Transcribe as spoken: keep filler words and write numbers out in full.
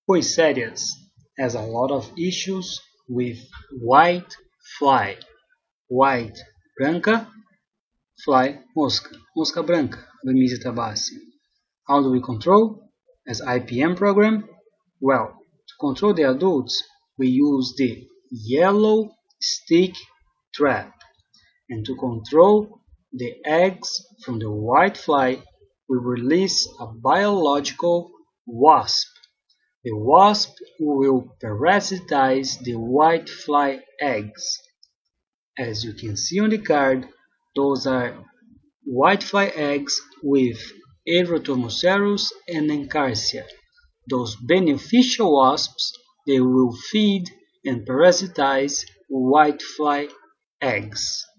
Poisarias has a lot of issues with white fly, white branca, fly mosca, mosca-branca, Bemisia tabaci. How do we control? As I P M program? Well, to control the adults, we use the yellow stick trap. And to control the eggs from the white fly, we release a biological wasp. The wasp will parasitize the white fly eggs. As you can see on the card, those are white fly eggs with Erythromocerus and Encarsia. Those beneficial wasps, they will feed and parasitize white fly eggs.